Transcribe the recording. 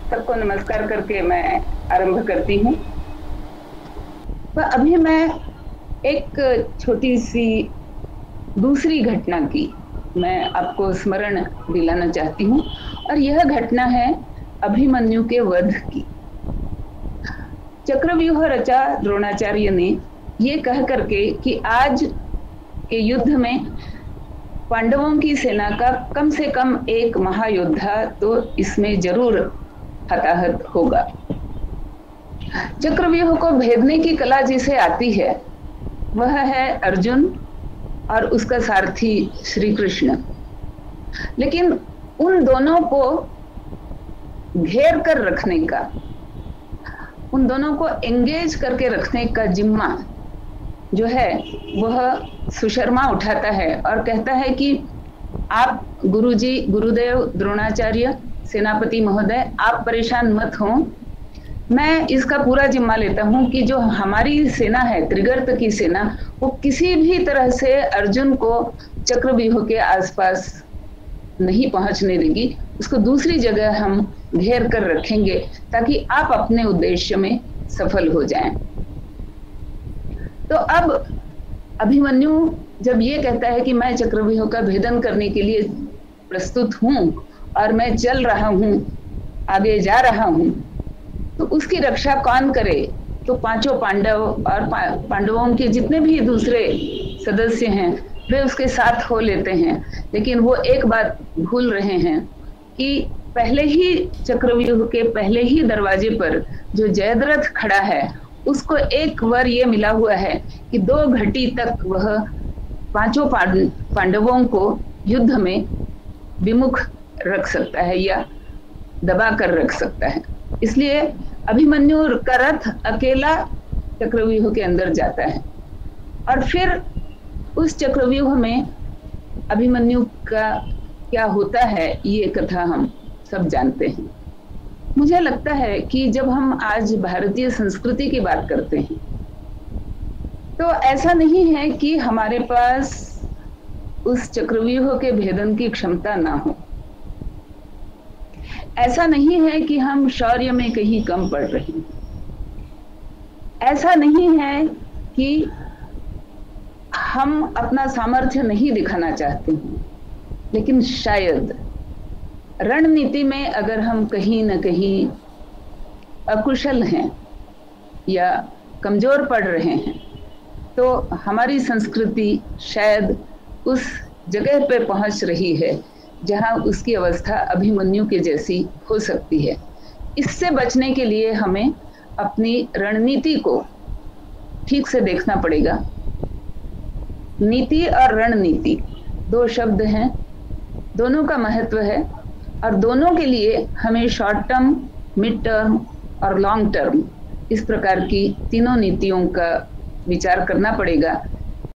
सबको नमस्कार करके मैं आरंभ करती हूँ। तो अभी मैं एक छोटी सी दूसरी घटना की मैं आपको स्मरण दिलाना चाहती हूँ, और यह घटना है अभिमन्यु के वध की। चक्रव्यूह रचा द्रोणाचार्य ने ये कह करके कि आज के युद्ध में पांडवों की सेना का कम से कम एक महायोद्धा तो इसमें जरूर हताहत होगा। चक्रव्यूह को भेदने की कला जिसे आती है वह है अर्जुन और उसका सारथी श्री कृष्ण। लेकिन उन दोनों को घेर कर रखने का, उन दोनों को एंगेज करके रखने का जिम्मा जो है वह सुशर्मा उठाता है और कहता है कि आप गुरुजी, गुरुदेव द्रोणाचार्य, सेनापति महोदय, आप परेशान मत हो। मैं इसका पूरा जिम्मा लेता हूं कि जो हमारी सेना है, त्रिगर्त की सेना, वो किसी भी तरह से अर्जुन को चक्रव्यूह के आसपास नहीं पहुंचने देगी। उसको दूसरी जगह हम घेर कर रखेंगे ताकि आप अपने उद्देश्य में सफल हो जाएं। तो अब अभिमन्यु जब ये कहता है कि मैं चक्रव्यूह का भेदन करने के लिए प्रस्तुत हूं और मैं चल रहा हूं, आगे जा रहा हूं, तो उसकी रक्षा कौन करे? तो पांचों पांडव और पांडवों के जितने भी दूसरे सदस्य हैं वे उसके साथ हो लेते हैं। लेकिन वो एक बात भूल रहे हैं कि पहले ही चक्रव्यूह के पहले ही दरवाजे पर जो जयद्रथ खड़ा है उसको एक वर ये मिला हुआ है कि 2 घटी तक वह पांचों पांडवों को युद्ध में विमुख रख सकता है या दबा कर रख सकता है। इसलिए अभिमन्यु का रथ अकेला चक्रव्यूह के अंदर जाता है और फिर उस चक्रव्यूह में अभिमन्यु का क्या होता है ये कथा हम सब जानते हैं। मुझे लगता है कि जब हम आज भारतीय संस्कृति की बात करते हैं तो ऐसा नहीं है कि हमारे पास उस चक्रव्यूह के भेदन की क्षमता ना हो। ऐसा नहीं है कि हम शौर्य में कहीं कम पड़ रहे हैं। ऐसा नहीं है कि हम अपना सामर्थ्य नहीं दिखाना चाहते हैं, लेकिन शायद रणनीति में अगर हम कहीं न कहीं अकुशल हैं या कमजोर पड़ रहे हैं तो हमारी संस्कृति शायद उस जगह पे पहुंच रही है जहां उसकी अवस्था अभिमन्यु के जैसी हो सकती है। इससे बचने के लिए हमें अपनी रणनीति को ठीक से देखना पड़ेगा। नीति और रणनीति 2 शब्द हैं, दोनों का महत्व है और दोनों के लिए हमें शॉर्ट टर्म, मिड टर्म और लॉन्ग टर्म, इस प्रकार की तीनों नीतियों का विचार करना पड़ेगा